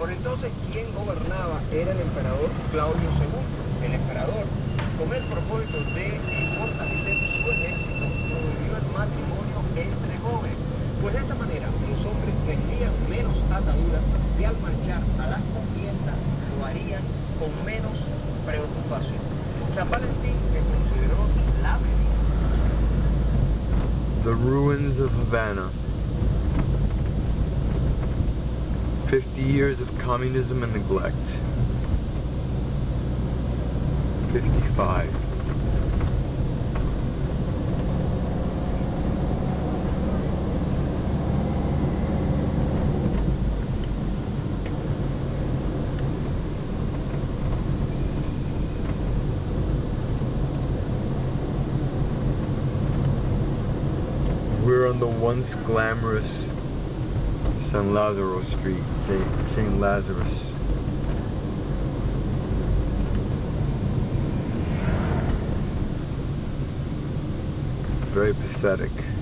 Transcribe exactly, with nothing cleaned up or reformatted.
Por entonces, quien gobernaba era el emperador Claudio segundo. El emperador, con el propósito de eh, fortalecer su ejército, promovió el matrimonio entre jóvenes. Pues de esta manera, los hombres tendrían menos ataduras y al marchar a las contiendas lo harían con menos preocupación. San Valentín se consideró la medida. The ruins of Havana. Fifty years of communism and neglect. Fifty-five. We're on the once glamorous San Lazaro Street, Saint Lazarus. Very pathetic.